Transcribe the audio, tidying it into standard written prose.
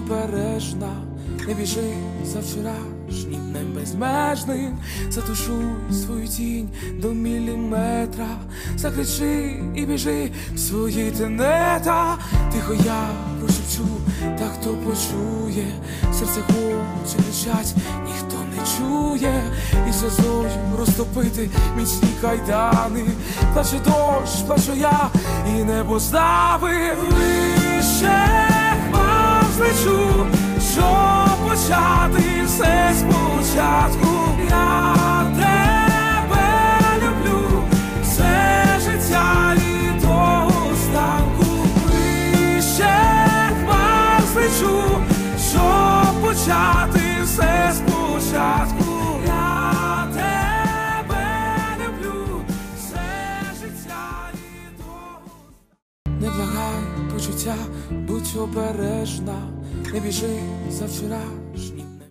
обережна, не біжи за вчорашнім днем безмежним. Затушуй свою тінь до міліметра, закричи і біжи в свої тенета. Тихо я прошепчу, та хто почує, серце хоче кричать, ніхто не чує. І сльозою розтопити міцні кайдани. Плаче дощ, плачу я, і небо ставив вище хмар злечу, щоб почати все спочатку. Я тебе люблю все життя і до останку. Вище хмар злечу, щоб почати все спочатку. Я тебе люблю все життя і до останку. Не благай почуття, будь обережна, не біжи за вчора